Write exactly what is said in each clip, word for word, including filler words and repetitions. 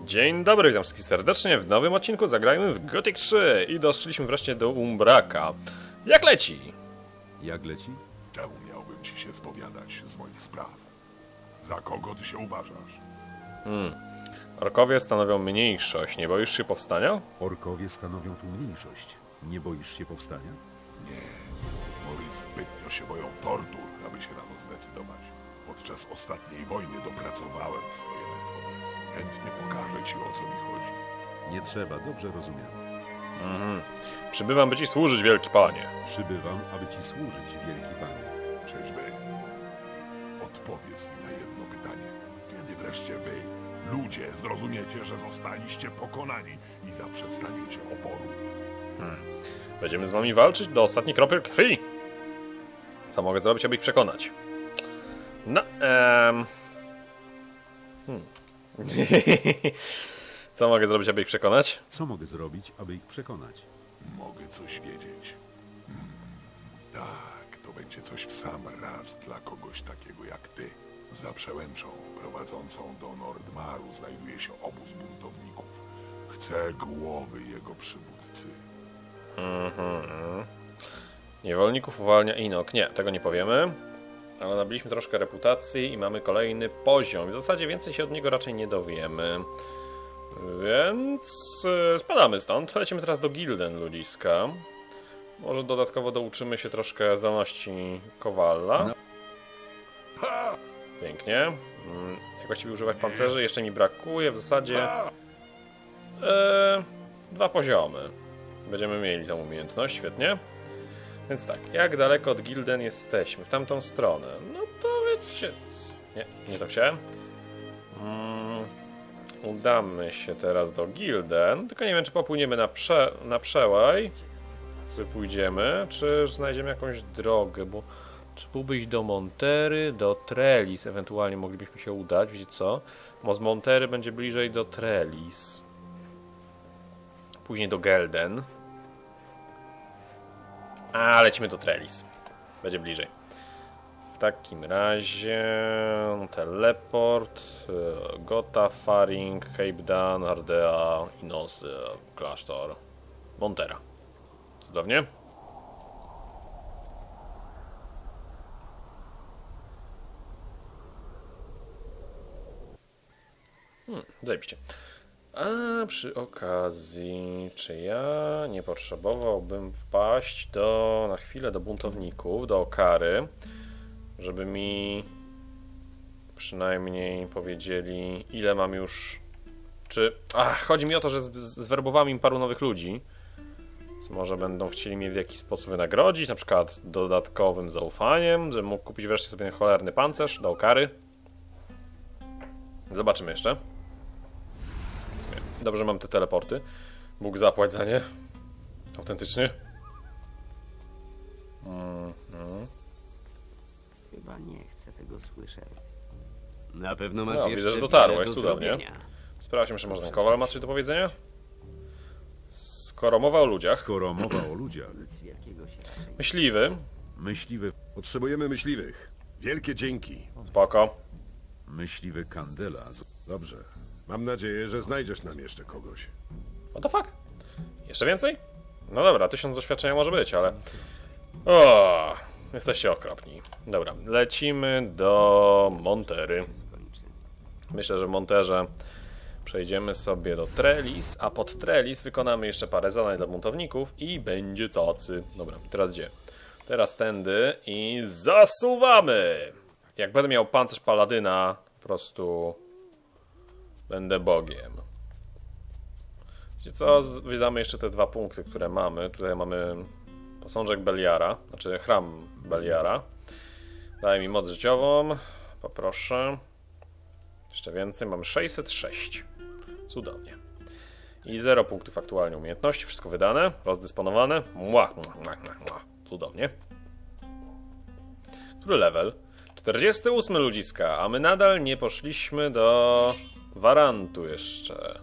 Dzień dobry, witam wszystkich serdecznie. W nowym odcinku zagrajmy w Gothic trzy i doszliśmy wreszcie do Umbraka. Jak leci? Jak leci? Czemu miałbym ci się spowiadać z moich spraw? Za kogo ty się uważasz? Hmm. Orkowie stanowią mniejszość. Nie boisz się powstania? Orkowie stanowią tu mniejszość. Nie boisz się powstania? Nie. Mory zbytnio się boją tortur, aby się na to zdecydować. Podczas ostatniej wojny dopracowałem swoje metody. Chętnie pokażę ci, o co mi chodzi. Nie trzeba, dobrze rozumiem. Mhm. Przybywam, by ci służyć, wielki panie. Przybywam, aby ci służyć, wielki panie. Czyżby? Odpowiedz mi na jedno pytanie. Kiedy wreszcie wy, ludzie, zrozumiecie, że zostaliście pokonani i zaprzestaniecie oporu? Hmm. Będziemy z wami walczyć do ostatniej kropel krwi. Co mogę zrobić, aby ich przekonać? No, em... Hmm. Co mogę zrobić, aby ich przekonać? Co mogę zrobić, aby ich przekonać? Mogę coś wiedzieć. Hmm, tak, to będzie coś w sam raz dla kogoś takiego jak ty. Za przełęczą prowadzącą do Nordmaru znajduje się obóz buntowników. Chcę głowy jego przywódcy. Mhm. Niewolników uwalnia Inok. Nie, tego nie powiemy. Ale nabiliśmy troszkę reputacji i mamy kolejny poziom. W zasadzie więcej się od niego raczej nie dowiemy. Więc yy, spadamy stąd. Lecimy teraz do Gilden ludziska. Może dodatkowo douczymy się troszkę zdolności Kowala. Pięknie. Yy, jak właściwie używać pancerzy? Jeszcze mi brakuje w zasadzie yy, dwa poziomy. Będziemy mieli tą umiejętność, świetnie. Więc tak, jak daleko od Gilden jesteśmy? W tamtą stronę. No to wiecie... Nie, nie to chciałem. Mm, udamy się teraz do Gilden. Tylko nie wiem, czy popłyniemy na, prze, na przełaj. Czy pójdziemy, czy znajdziemy jakąś drogę, bo... Czy byłby iść do Montery, do Trellis, ewentualnie moglibyśmy się udać, wiecie co? Bo z Montery będzie bliżej do Trellis. Później do Gelden. A, lecimy do Trellis. Będzie bliżej. W takim razie... Teleport, Gotha, Faring, Cape Dan, Ardea, Inos, klasztor, Montera. Cudownie. Hmm, zajebiście. A przy okazji, czy ja nie potrzebowałbym wpaść do, na chwilę do buntowników, do Okary, żeby mi przynajmniej powiedzieli, ile mam już... Czy... Ach, chodzi mi o to, że zwerbowałem im paru nowych ludzi, więc może będą chcieli mnie w jakiś sposób wynagrodzić, na przykład dodatkowym zaufaniem, żebym mógł kupić wreszcie sobie cholerny pancerz do Okary. Zobaczymy jeszcze. Dobrze, mam te teleporty. Bóg zapłać za nie. Autentycznie. Mm, mm. Chyba nie chcę tego słyszeć. Na pewno masz No, jeszcze widzę, że wiele dotarłeś, do cudownie. zrobienia. Sprawdźmy, czy może ten Kowal ma coś do powiedzenia? Skoro mowa o ludziach. Skoro mowa o ludziach, Nic wielkiego się raczej Myśliwy. myśliwy, Potrzebujemy myśliwych. Wielkie dzięki. Spoko. myśliwy Kandela. z- Dobrze. Mam nadzieję, że znajdziesz nam jeszcze kogoś. What the fuck? Jeszcze więcej? No dobra, tysiąc doświadczenia może być, ale... O, jesteście okropni. Dobra, lecimy do Montery. skończy. Myślę, że w Monterze przejdziemy sobie do Trellis, a pod Trellis wykonamy jeszcze parę zadań dla buntowników i będzie cacy. Dobra, teraz gdzie? Teraz tędy i zasuwamy! Jak będę miał pancerz paladyna, po prostu będę bogiem. Wiecie co? Z- Wydamy jeszcze te dwa punkty, które mamy. Tutaj mamy posążek Beliara, znaczy chram Beliara. Daj mi moc życiową, poproszę. Jeszcze więcej, mamy sześćset sześć. Cudownie. I zero punktów aktualnie umiejętności, wszystko wydane, rozdysponowane. Mua, mua, mua, mua. Cudownie. Który level? czterdziesty ósmy ludziska, a my nadal nie poszliśmy do Warantu jeszcze.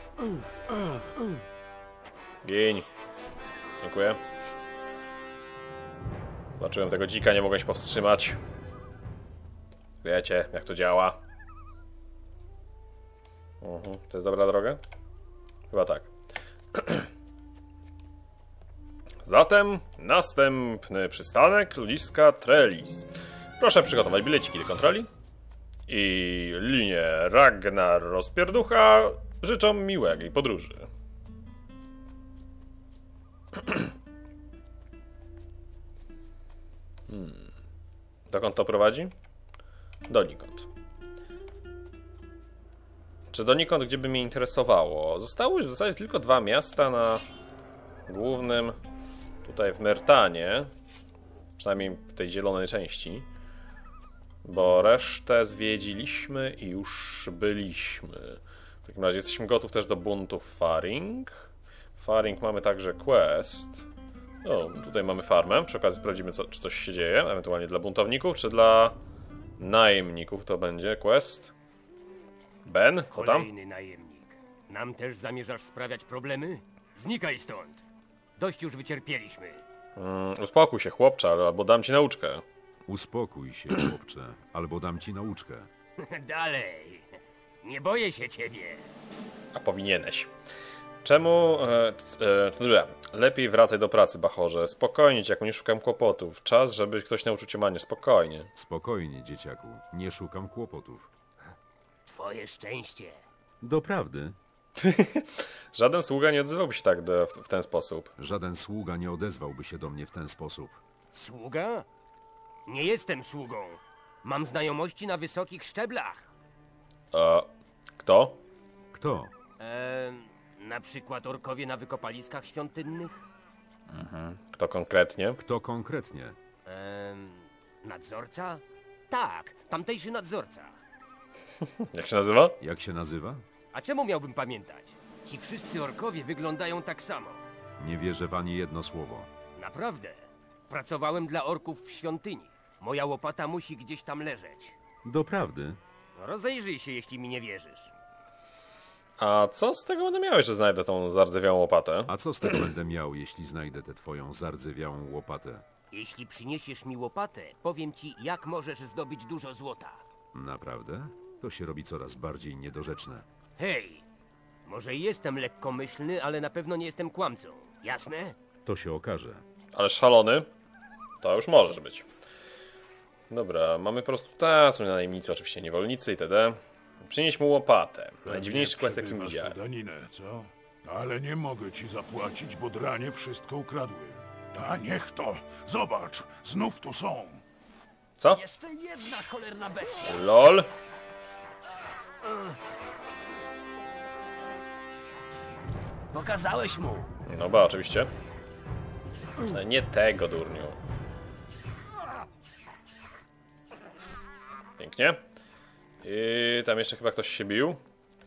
Gień. Dziękuję. Zobaczyłem tego dzika, nie mogłem się powstrzymać. Wiecie, jak to działa. Mhm. To jest dobra droga? Chyba tak. Zatem następny przystanek, ludziska Trellis. Proszę przygotować bileciki do kontroli. I linię Ragnar Rozpierducha życzą miłej podróży. hmm. Dokąd to prowadzi? Donikąd. Czy donikąd, gdzie by mnie interesowało? Zostały już w zasadzie tylko dwa miasta na głównym, tutaj w Myrtanie. Przynajmniej w tej zielonej części. Bo resztę zwiedziliśmy i już byliśmy. W takim razie jesteśmy gotów też do buntu w Faring. Faring mamy także quest. O, tutaj mamy farmę. Przy okazji sprawdzimy, co, czy coś się dzieje. Ewentualnie dla buntowników, czy dla najemników to będzie quest. Ben, co tam? Kolejny najemnik. Nam też zamierzasz sprawiać problemy? Znikaj stąd. Dość już wycierpieliśmy. Mm, uspokój się, chłopcze, albo dam ci nauczkę. Uspokój się, chłopcze, albo dam ci nauczkę. Dalej. Nie boję się ciebie. A powinieneś. Czemu... E, e, lepiej wracaj do pracy, Bachorze. Spokojnie, dzieciaku, nie szukam kłopotów. Czas, żeby ktoś nauczył cię manier. Spokojnie. Spokojnie, dzieciaku, nie szukam kłopotów. Twoje szczęście. Doprawdy, Żaden sługa nie odzywałby się tak do, w, w ten sposób. żaden sługa nie odezwałby się do mnie w ten sposób. Sługa? Nie jestem sługą. Mam znajomości na wysokich szczeblach. E, kto? Kto? Eee, na przykład orkowie na wykopaliskach świątynnych? Kto konkretnie? Kto konkretnie? Eee, nadzorca? Tak, tamtejszy nadzorca. Jak się nazywa? Jak się nazywa? A czemu miałbym pamiętać? Ci wszyscy orkowie wyglądają tak samo. Nie wierzę w ani jedno słowo. Naprawdę. Pracowałem dla orków w świątyni. Moja łopata musi gdzieś tam leżeć. Doprawdy? Rozejrzyj się, jeśli mi nie wierzysz. A co z tego będę miał, że znajdę tą zardzewiałą łopatę? A co z tego będę miał, jeśli znajdę tę twoją zardzewiałą łopatę? Jeśli przyniesiesz mi łopatę, powiem ci, jak możesz zdobyć dużo złota. Naprawdę? To się robi coraz bardziej niedorzeczne. Hej! Może i jestem lekkomyślny, ale na pewno nie jestem kłamcą. Jasne? To się okaże. Ale szalony? To już możesz być. Dobra, mamy po prostu tacy najemnicy, oczywiście niewolnicy itd. Przynieś mu łopatę. Najdziwniejszy quest, jaki Przebywasz widziałem. po daninę, co? Ale nie mogę ci zapłacić, bo dranie wszystko ukradły. A niech to! Zobacz! Znów tu są! Co? Jeszcze jedna cholerna bestia! LOL? Pokazałeś mu! No ba, oczywiście. Ale nie tego, durniu. Pięknie. I tam jeszcze chyba ktoś się bił.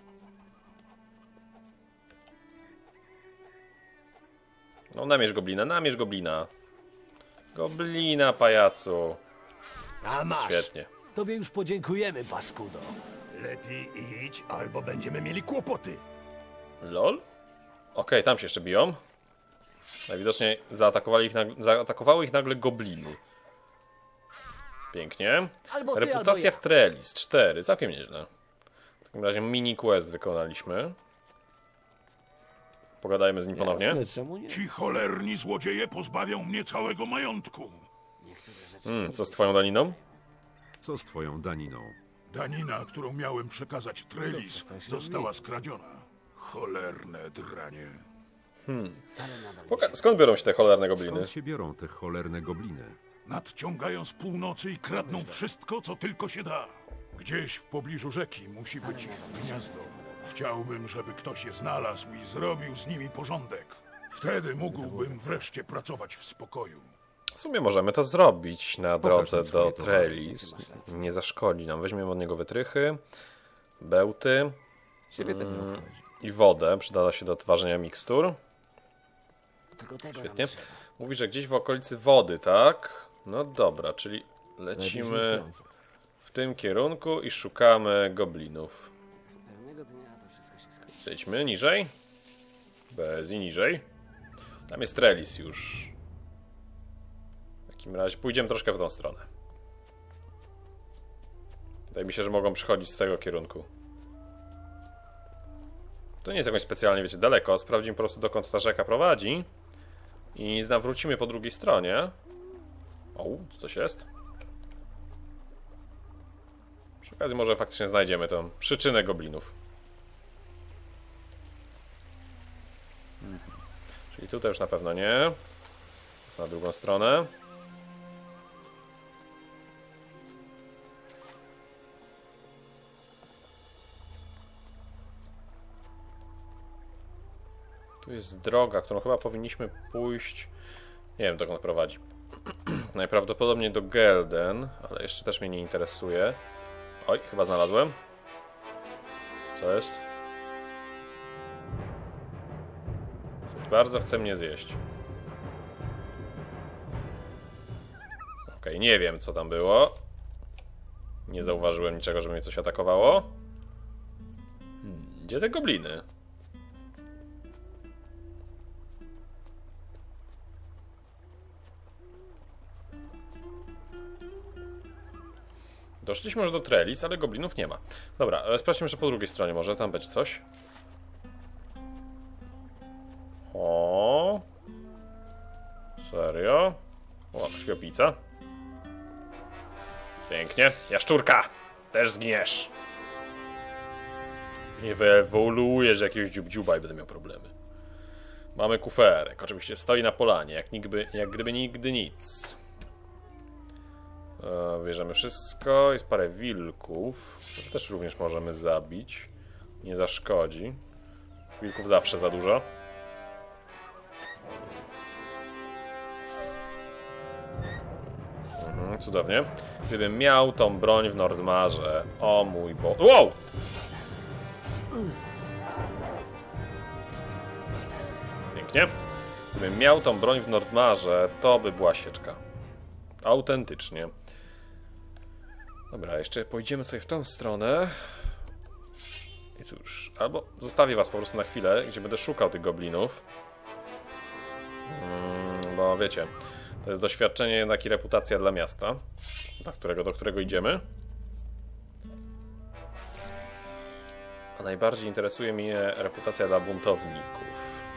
No, namierz goblina, namierz goblina. Goblina, pajacu. A masz. Świetnie. Tobie już podziękujemy, paskudo. Lepiej idź, albo będziemy mieli kłopoty. LOL? Okej, tam się jeszcze biją. Najwidoczniej zaatakowali ich nagle, zaatakowały ich nagle gobliny. Pięknie. Albo ty, Reputacja albo ja. w Trellis cztery, całkiem nieźle. W takim razie mini quest wykonaliśmy. Pogadajmy z nim ponownie. Jasne, czemu nie? Ci cholerni złodzieje pozbawią mnie całego majątku. Hmm, co z twoją daniną? Co z twoją daniną? Danina, którą miałem przekazać Trellis, została skradziona. Cholerne dranie. Poka skąd biorą się te cholerne gobliny? Skąd się biorą te cholerne gobliny? Nadciągają z północy i kradną wszystko, co tylko się da. Gdzieś w pobliżu rzeki musi być ich gniazdo. Chciałbym, żeby ktoś je znalazł i zrobił z nimi porządek. Wtedy mógłbym wreszcie pracować w spokoju. W sumie możemy to zrobić na Pokaż drodze mi swoje do towary. Trellis. Nie zaszkodzi nam. Weźmiemy od niego wytrychy, bełty Ciebie tak nie obchodzi. i wodę. Przyda się do twarzenia mikstur. Tylko tego Świetnie. nam trzeba. Mówi, że gdzieś w okolicy wody, tak? No dobra, czyli lecimy Najbliżej w w tym kierunku i szukamy goblinów. Pewnego dnia to wszystko się skończy. Przejdźmy niżej. Bez i niżej. Tam jest Trellis już. W takim razie pójdziemy troszkę w tą stronę. Wydaje mi się, że mogą przychodzić z tego kierunku. To nie jest jakoś specjalnie, wiecie, daleko. Sprawdzimy po prostu, dokąd ta rzeka prowadzi. I wrócimy po drugiej stronie. O, co coś jest? Przy okazji może faktycznie znajdziemy tę przyczynę goblinów. Czyli tutaj już na pewno nie. To na drugą stronę. Tu jest droga, którą chyba powinniśmy pójść. Nie wiem, dokąd prowadzi. Najprawdopodobniej do Gelden, ale jeszcze też mnie nie interesuje. Oj, chyba znalazłem. Co jest? Bardzo chce mnie zjeść. Okej, okay, nie wiem, co tam było. Nie zauważyłem niczego, żeby mnie coś atakowało. Hmm, gdzie te gobliny? Doszliśmy już do Trellis, ale goblinów nie ma. Dobra, sprawdźmy jeszcze po drugiej stronie, może tam będzie coś. O, serio? O, krwiopica. Pięknie. Jaszczurka! Też zginiesz. Nie wyewoluujesz jakiegoś dziubdziuba i będę miał problemy. Mamy kuferek. Oczywiście stoi na polanie, jak, nigdy, jak gdyby nigdy nic. E, bierzemy wszystko. Jest parę wilków. To też również możemy zabić. Nie zaszkodzi. Wilków zawsze za dużo. Mhm, cudownie. Gdybym miał tą broń w Nordmarze. O mój Bo... Wow! Pięknie. Gdybym miał tą broń w Nordmarze, to by była sieczka. Autentycznie. Dobra, jeszcze pójdziemy sobie w tą stronę. I cóż, albo zostawię was po prostu na chwilę, gdzie będę szukał tych goblinów. Hmm, bo wiecie, to jest doświadczenie jednak i reputacja dla miasta, do którego, do którego idziemy. A najbardziej interesuje mnie reputacja dla buntowników.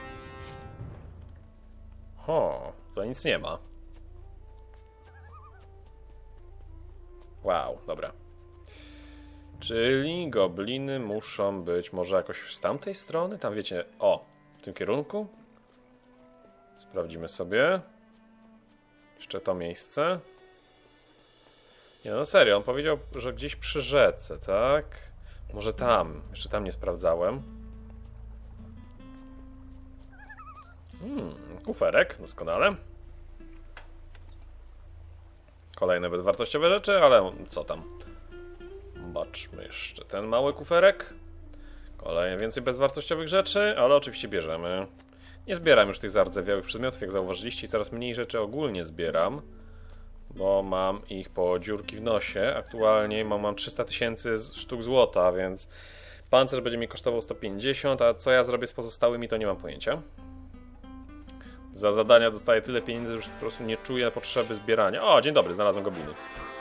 O, tutaj nic nie ma. Wow, dobra. Czyli gobliny muszą być może jakoś z tamtej strony? Tam wiecie, o, w tym kierunku. Sprawdzimy sobie. Jeszcze to miejsce. Nie no, serio, on powiedział, że gdzieś przy rzece, tak? Może tam, jeszcze tam nie sprawdzałem. Hmm, kuferek, doskonale. Kolejne bezwartościowe rzeczy, ale co tam? Zobaczmy jeszcze ten mały kuferek. Kolejne więcej bezwartościowych rzeczy, ale oczywiście bierzemy. Nie zbieram już tych zardzewiałych przedmiotów, jak zauważyliście, i coraz mniej rzeczy ogólnie zbieram, bo mam ich po dziurki w nosie. Aktualnie mam, mam trzysta tysięcy sztuk złota, więc pancerz będzie mi kosztował sto pięćdziesiąt, a co ja zrobię z pozostałymi, to nie mam pojęcia. Za zadania dostaję tyle pieniędzy, że już po prostu nie czuję potrzeby zbierania. O, dzień dobry, znalazłem gobliny.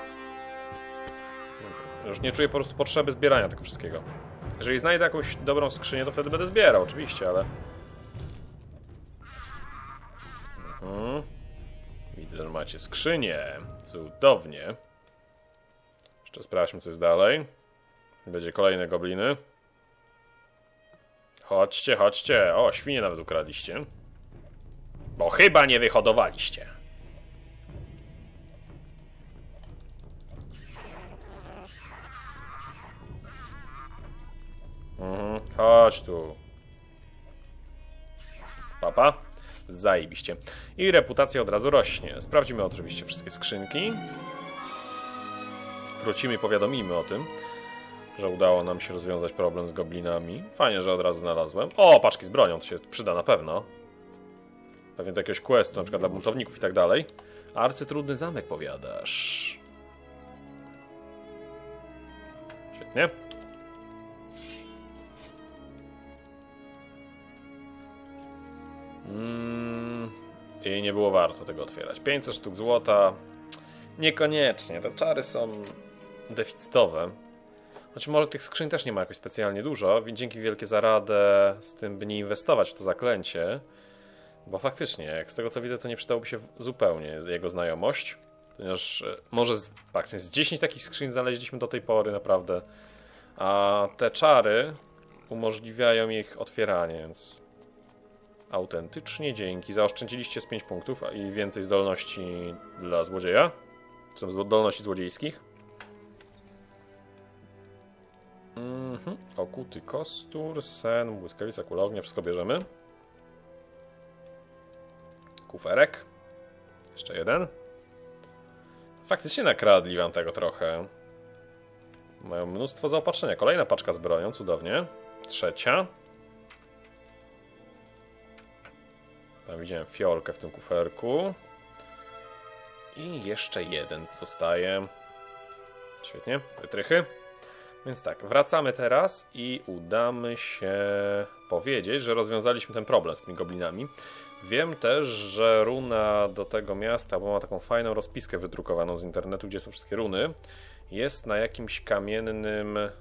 Już nie czuję po prostu potrzeby zbierania tego wszystkiego. Jeżeli znajdę jakąś dobrą skrzynię, to wtedy będę zbierał, oczywiście, ale... Mhm. Widzę, że macie skrzynię. Cudownie. Jeszcze sprawdźmy, co jest dalej. Będzie kolejne gobliny. Chodźcie, chodźcie. O, świnie nawet ukradliście. Bo chyba nie wyhodowaliście. Mhm, chodź tu. Papa. Zajebiście. I reputacja od razu rośnie. Sprawdzimy oczywiście wszystkie skrzynki. Wrócimy i powiadomimy o tym, że udało nam się rozwiązać problem z goblinami. Fajnie, że od razu znalazłem. O, paczki z bronią, to się przyda na pewno. Pewnie do jakiegoś questu, na przykład dla buntowników i tak dalej. Arcytrudny zamek, powiadasz. Świetnie. Mm, I nie było warto tego otwierać. pięćset sztuk złota. Niekoniecznie. Te czary są deficytowe. Znaczy może tych skrzyń też nie ma jakoś specjalnie dużo, więc dzięki wielkie za radę z tym, by nie inwestować w to zaklęcie. Bo faktycznie, jak z tego co widzę, to nie przydałoby się zupełnie jego znajomość. Ponieważ może z, faktycznie z dziesięć takich skrzyń znaleźliśmy do tej pory naprawdę. A te czary umożliwiają ich otwieranie, więc autentycznie dzięki. Zaoszczędziliście z pięć punktów i więcej zdolności dla złodzieja. Są zdolności złodziejskich. Mhm. Okuty kostur, sen, błyskawica, kula ognia, wszystko bierzemy. Kuferek. Jeszcze jeden. Faktycznie nakradli wam tego trochę. Mają mnóstwo zaopatrzenia. Kolejna paczka z bronią, cudownie. Trzecia. Tam widziałem fiolkę w tym kuferku. I jeszcze jeden zostaje. Świetnie, wytrychy. Więc tak, wracamy teraz i udamy się powiedzieć, że rozwiązaliśmy ten problem z tymi goblinami. Wiem też, że runa do tego miasta, bo ma taką fajną rozpiskę wydrukowaną z internetu, gdzie są wszystkie runy, jest na jakimś kamiennym, e,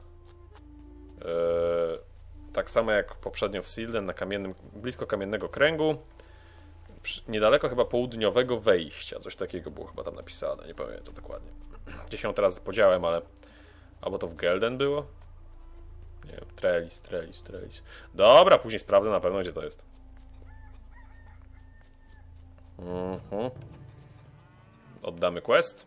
tak samo jak poprzednio w Silden, na kamiennym, blisko kamiennego kręgu, niedaleko chyba południowego wejścia, coś takiego było chyba tam napisane, nie pamiętam dokładnie. Gdzie się teraz podziałem, ale albo to w Gelden było? Nie wiem, Trellis, Trellis, Trellis. Dobra, później sprawdzę na pewno, gdzie to jest. Mhm. Oddamy quest.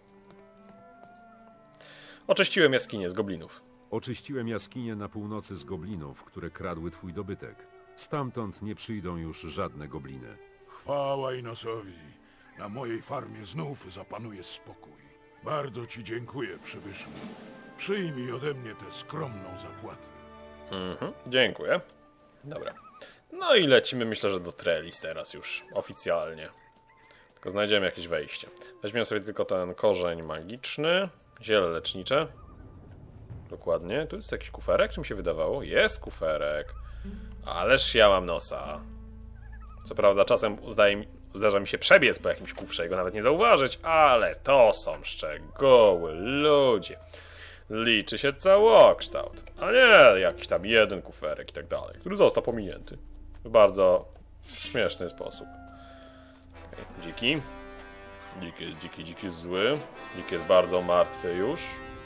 Oczyściłem jaskinię z goblinów. Oczyściłem jaskinię na północy z goblinów, które kradły twój dobytek. Stamtąd nie przyjdą już żadne gobliny. Chwała Inosowi. Na mojej farmie znów zapanuje spokój. Bardzo ci dziękuję, przybyszu. Przyjmij ode mnie tę skromną zapłatę. Mhm, dziękuję. Dobra. No i lecimy, myślę, że do Trellis teraz już oficjalnie. Tylko znajdziemy jakieś wejście. Weźmiemy sobie tylko ten korzeń magiczny. Ziele lecznicze. Dokładnie. Tu jest jakiś kuferek, czy mi się wydawało? Jest kuferek. Ależ ja mam nosa. Co prawda czasem zdaje mi, zdarza mi się przebiec po jakimś kufrze i go nawet nie zauważyć, ale to są szczegóły, ludzie. Liczy się całokształt, a nie jakiś tam jeden kuferek i tak dalej, który został pominięty w bardzo śmieszny sposób. Dziki. Dziki jest dziki, dziki jest zły. Dziki jest bardzo martwy już.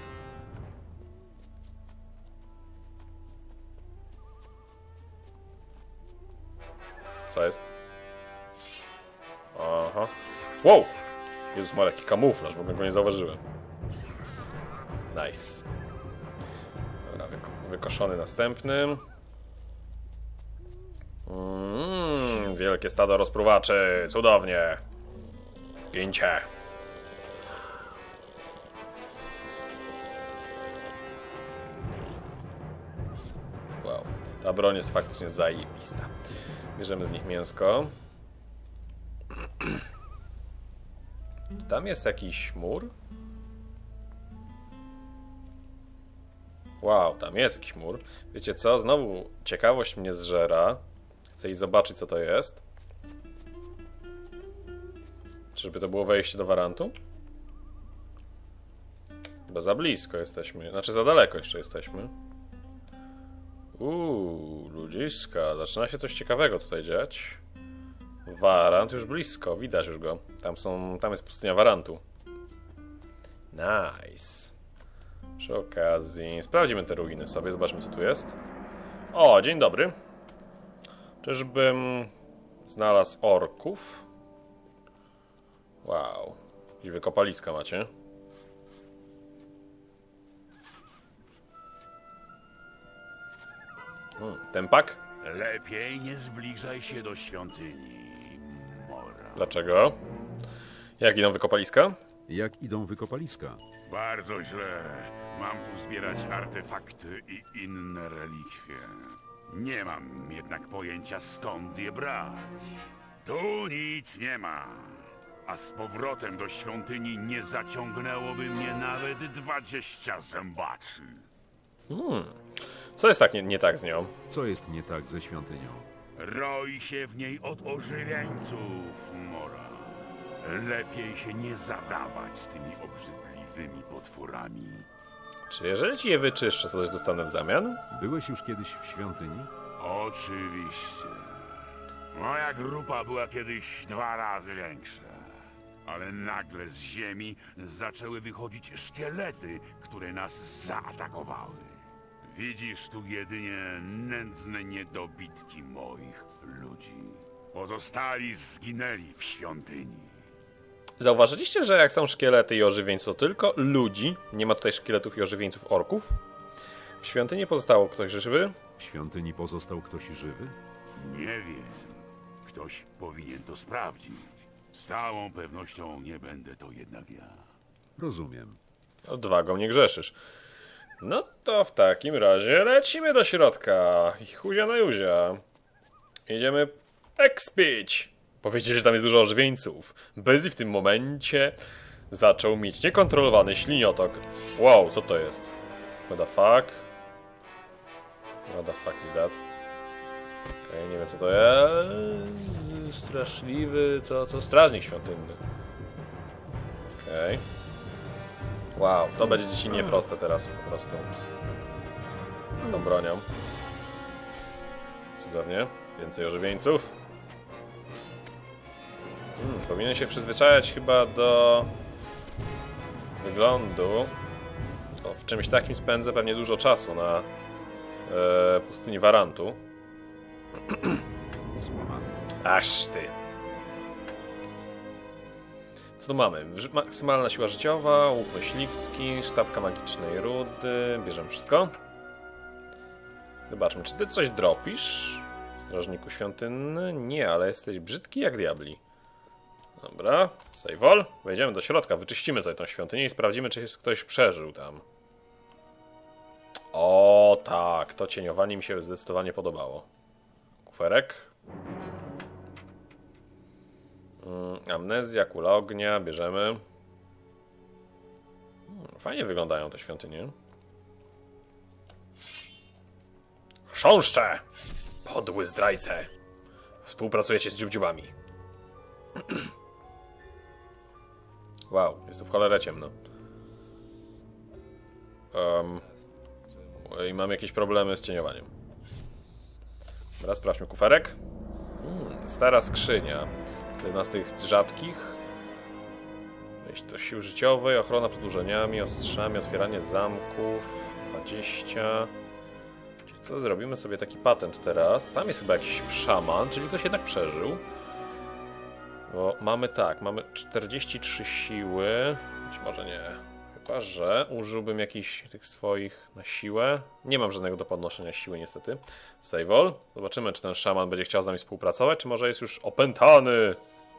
Co jest? Aha. Wow! Jezus ma jaki kamuflaż, w ogóle go nie zauważyłem. Nice. Dobra, wyko wykoszony następnym. Mm, wielkie stado rozpruwaczy, cudownie. Gincie. Wow, ta broń jest faktycznie zajebista. Bierzemy z nich mięsko. Tam jest jakiś mur? Wow, tam jest jakiś mur. Wiecie co? Znowu ciekawość mnie zżera. Chcę iść zobaczyć, co to jest. Czyżby to było wejście do Warantu? Bo za blisko jesteśmy. Znaczy za daleko jeszcze jesteśmy. Uuu, ludziska. Zaczyna się coś ciekawego tutaj dziać. Warant już blisko, widać już go. Tam są, tam jest pustynia Warantu. Nice. Przy okazji sprawdzimy te ruiny sobie, zobaczmy, co tu jest. O, dzień dobry. Czyżbym znalazł orków? Wow. Jakieś wykopaliska macie. Hmm, tempak? Lepiej nie zbliżaj się do świątyni, Mora. Dlaczego? Jak idą wykopaliska? Jak idą wykopaliska? Bardzo źle. Mam tu zbierać artefakty i inne relikwie. Nie mam jednak pojęcia, skąd je brać. Tu nic nie ma. A z powrotem do świątyni nie zaciągnęłoby mnie nawet dwadzieścia zębaczy. Hmm. Co jest tak nie, nie tak z nią? Co jest nie tak ze świątynią? Roi się w niej od ożywieńców, Mora. Lepiej się nie zadawać z tymi obrzydliwymi potworami. Czy jeżeli ci je wyczyszczę, to coś dostanę w zamian? Byłeś już kiedyś w świątyni? Oczywiście. Moja grupa była kiedyś dwa razy większa. Ale nagle z ziemi zaczęły wychodzić szkielety, które nas zaatakowały. Widzisz tu jedynie nędzne niedobitki moich ludzi. Pozostali zginęli w świątyni. Zauważyliście, że jak są szkielety i ożywieńcy, to tylko ludzi? Nie ma tutaj szkieletów i ożywieńców orków? W świątyni pozostało ktoś żywy? W świątyni pozostał ktoś żywy? Nie wiem. Ktoś powinien to sprawdzić. Z całą pewnością nie będę to jednak ja. Rozumiem. Odwagą nie grzeszysz. No to w takim razie lecimy do środka. I chuzia na juzia. Idziemy ekspić. Powiedzieli, że tam jest dużo ożywieńców. Bezzy w tym momencie zaczął mieć niekontrolowany śliniotok. Wow, co to jest? What the fuck? What the fuck is that? Okej, okay, nie wiem co to jest. Straszliwy, co, co? Strażnik świątynny. Okej. Okay. Wow, to będzie dzisiaj nieproste teraz po prostu. Z tą bronią. Cudownie. Więcej ożywieńców. Hmm, powinien się przyzwyczajać chyba do wyglądu. O, w czymś takim spędzę pewnie dużo czasu na e, pustyni Warantu. Złamany. Aż ty. Co tu mamy? Maksymalna siła życiowa, łuk myśliwski, sztabka magicznej rudy. Bierzemy wszystko. Zobaczmy, czy ty coś dropisz? Strażniku świątynny? Nie, ale jesteś brzydki jak diabli. Dobra, save all. Wejdziemy do środka, wyczyścimy sobie tą świątynię i sprawdzimy, czy ktoś przeżył tam. O tak, to cieniowanie mi się zdecydowanie podobało. Kuferek. Mm, amnezja, kula ognia, bierzemy. Hmm, fajnie wyglądają te świątynie. Chrząszcze! Podły zdrajce! Współpracujecie z dziubdziubami. Wow, jest tu w cholerę ciemno. Um, I mam jakieś problemy z cieniowaniem. Teraz sprawdźmy kuferek. Hmm, stara skrzynia. Jedna z tych rzadkich. Wejść do sił życiowej, ochrona przedłużeniami, ostrzami, otwieranie zamków. dwadzieścia. Czyli co, zrobimy sobie taki patent teraz. Tam jest chyba jakiś szaman, czyli ktoś jednak przeżył. Bo mamy tak, mamy czterdzieści trzy siły. Być może nie. Chyba że użyłbym jakichś tych swoich na siłę. Nie mam żadnego do podnoszenia siły niestety. Save all. Zobaczymy, czy ten szaman będzie chciał z nami współpracować, czy może jest już opętany.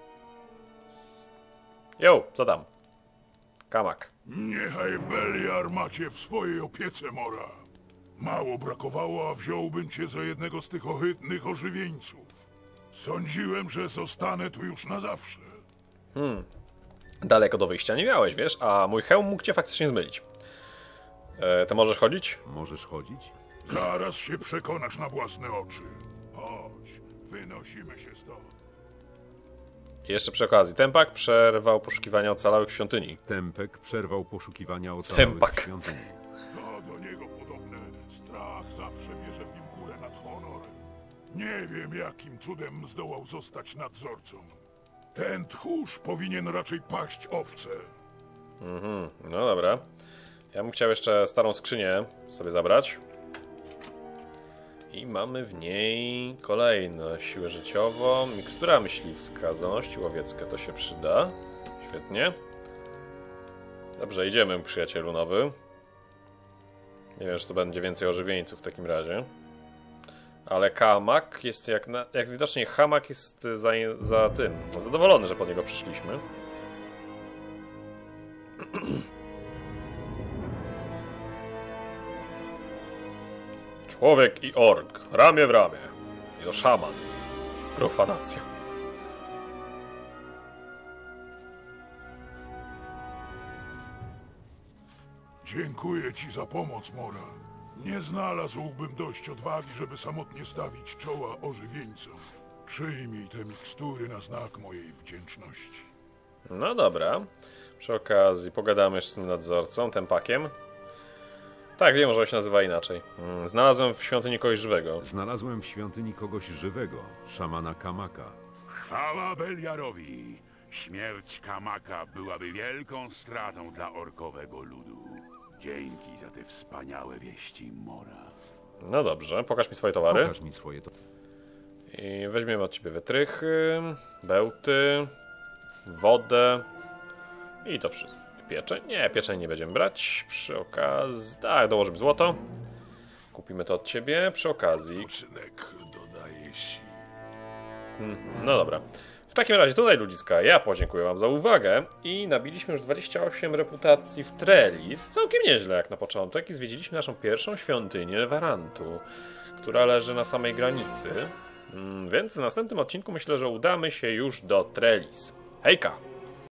Jo, co tam? Kamak. Niechaj Beliar macie w swojej opiece, Mora. Mało brakowało, a wziąłbym cię za jednego z tych ohydnych ożywieńców. Sądziłem, że zostanę tu już na zawsze. Hmm. Daleko do wyjścia nie miałeś, wiesz? A mój hełm mógł cię faktycznie zmylić. E, to możesz chodzić? Możesz chodzić? Zaraz się przekonasz na własne oczy. Chodź, wynosimy się stąd. I jeszcze przy okazji, Tempak przerwał poszukiwania ocalałych w świątyni. Tempek przerwał poszukiwania ocalałych Tempak. w świątyni. To do niego podobne. Strach zawsze bierze w nim górę nad honorem. Nie wiem, jakim cudem zdołał zostać nadzorcą. Ten tchórz powinien raczej paść owce. Mhm, no dobra. Ja bym chciał jeszcze starą skrzynię sobie zabrać. I mamy w niej kolejną siłę życiową. Mikstura myśliwska, zdolności łowieckie, to się przyda. Świetnie. Dobrze, idziemy, przyjacielu nowy. Nie wiem, czy to będzie więcej ożywieńców w takim razie. Ale Kamak jest jak, na, jak widocznie Hamak jest za, za tym, zadowolony, że po niego przyszliśmy. Człowiek i ork, ramię w ramię. I to szaman. Profanacja. Dziękuję ci za pomoc, Mora. Nie znalazłbym dość odwagi, żeby samotnie stawić czoła ożywieńcom. Przyjmij te mikstury na znak mojej wdzięczności. No dobra. Przy okazji pogadamy jeszcze z tym nadzorcą, Tempakiem. Tak, wiem, że się nazywa inaczej. Mm, Znalazłem w świątyni kogoś żywego. Znalazłem w świątyni kogoś żywego, szamana Kamaka. Chwała Beliarowi! Śmierć Kamaka byłaby wielką stratą dla orkowego ludu. Dzięki za te wspaniałe wieści, Mora. No dobrze, pokaż mi swoje towary. Pokaż mi swoje to. I weźmiemy od ciebie wytrychy, bełty, wodę i to wszystko. Pieczeń? Nie, pieczeń nie będziemy brać. Przy okazji... Tak, dołożymy złoto. Kupimy to od ciebie. Przy okazji... Poczynek dodaje sił. No dobra. W takim razie tutaj, ludziska, ja podziękuję wam za uwagę i nabiliśmy już dwadzieścia osiem reputacji w Trellis. Całkiem nieźle jak na początek i zwiedziliśmy naszą pierwszą świątynię Warantu, która leży na samej granicy. Więc w następnym odcinku myślę, że udamy się już do Trellis. Hejka!